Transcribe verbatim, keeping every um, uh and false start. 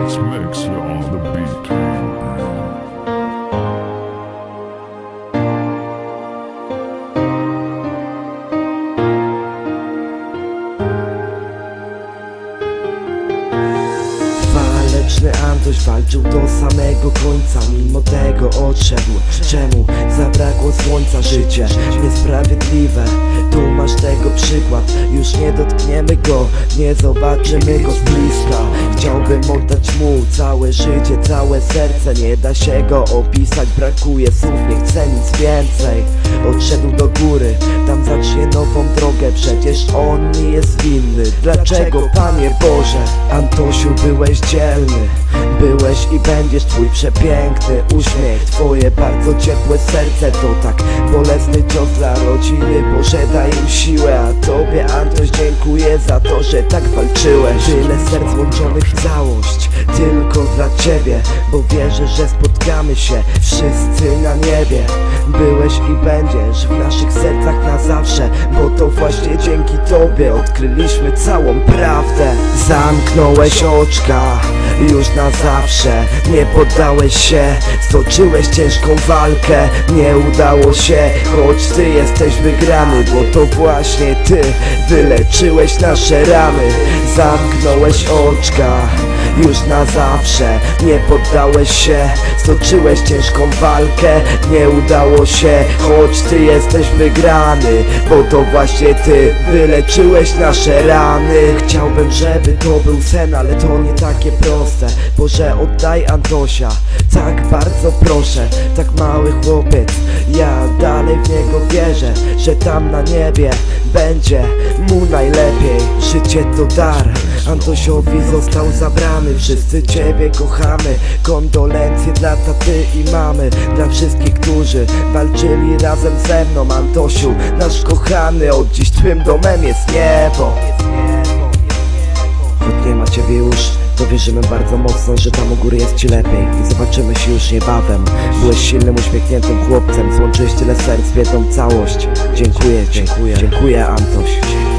Mix, mix, you're on the beat. Waleczny Antoś walczył do samego końca, mimo tego odszedł. Czemu? Zabrakło słońca. Życie niesprawiedliwe, tu masz tego przykład. Już nie dotkniemy go, nie zobaczymy go z bliska. Chciałbym oddać mu całe życie, całe serce. Nie da się go opisać, brakuje słów, nie chcę nic więcej. Odszedł do góry, tam zacznie nową drogę. Przecież on nie jest winny. Dlaczego, Panie Boże? Antosiu, byłeś dzielny, byłeś i będziesz. Twój przepiękny uśmiech, twoje bardzo ciepłe serce to tak bolesny cios dla rodziny. Boże, daj im siłę, a tobie, Antoś, dziękuję za to, że tak walczyłeś. Tyle serc łączonych w całość, tylko dla ciebie, bo wierzę, że spotkamy się wszyscy na niebie. Byłeś i będziesz w naszych sercach na zawsze, bo to właśnie dzięki tobie odkryliśmy całą prawdę. Zamknąłeś oczka już na zawsze, nie poddałeś się, stoczyłeś ciężką walkę. Nie udało się, choć ty jesteś wygrany, bo to właśnie ty wyleczyłeś nasze rany. Zamknąłeś oczka już na zawsze, nie poddałeś się, stoczyłeś ciężką walkę. Nie udało się, choć ty jesteś wygrany, bo to właśnie ty wyleczyłeś nasze rany. Chciałbym, żeby to był sen, ale to nie takie proste. Boże, oddaj Antosia, tak bardzo proszę. Tak mały chłopiec, ja dalej w niego wierzę, że tam na niebie będzie mu najlepiej. Życie to dar, Antosiowi został zabrany. Wszyscy ciebie kochamy, kondolencje dla taty i mamy. Dla wszystkich, którzy walczyli razem ze mną. Antosiu, nasz kochany, od dziś twym domem jest niebo. Choć nie ma ciebie już, to wierzymy bardzo mocno, że tam u góry jest ci lepiej. I zobaczymy się już niebawem. Byłeś silnym, uśmiechniętym chłopcem, złączyłeś tyle serc w jedną całość. Dziękuję, dziękuję, dziękuję, Antoś.